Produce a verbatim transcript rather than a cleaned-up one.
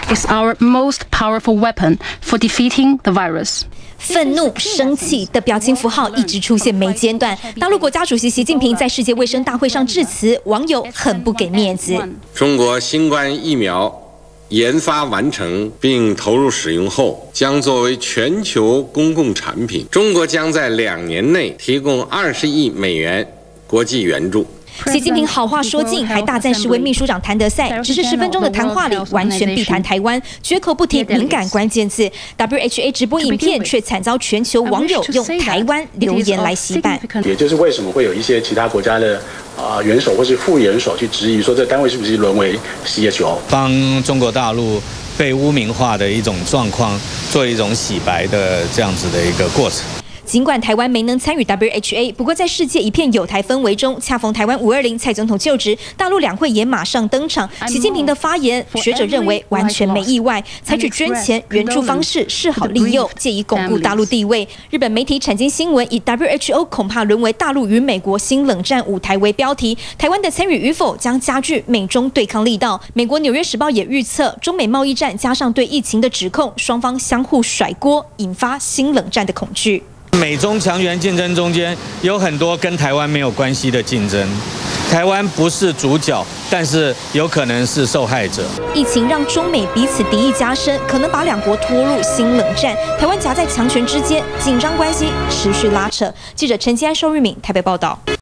is our most powerful weapon for defeating the virus. 愤怒、生气的表情符号一直出现没间断。大陆国家主席习近平在世界卫生大会上致辞，网友很不给面子。 中国新冠疫苗研发完成并投入使用后，将作为全球公共产品，中国将在两年内提供二十亿美元国际援助。 习近平好话说尽，还大赞世卫秘书长谭德赛，只是十分钟的谈话里完全避谈台湾，绝口不提敏感关键字。W H A 直播影片却惨遭全球网友用台湾留言来洗版。 也就是为什么会有一些其他国家的啊、呃、元首或是副元首去质疑说，这单位是不是沦为 C H O， 帮中国大陆被污名化的一种状况做一种洗白的这样子的一个过程。 尽管台湾没能参与 W H A， 不过在世界一片友台氛围中，恰逢台湾五二零蔡总统就职，大陆两会也马上登场。习近平的发言，学者认为完全没意外，采取捐钱援助方式示好利诱，借以巩固大陆地位。日本媒体产经新闻以 W H O 恐怕沦为大陆与美国新冷战舞台为标题，台湾的参与与否将加剧美中对抗力道。美国《纽约时报》也预测，中美贸易战加上对疫情的指控，双方相互甩锅，引发新冷战的恐惧。 美中强权竞争中间有很多跟台湾没有关系的竞争，台湾不是主角，但是有可能是受害者。 疫情让中美彼此敌意加深，可能把两国拖入新冷战。台湾夹在强权之间，紧张关系持续拉扯。记者陈基安、周玉敏台北报道。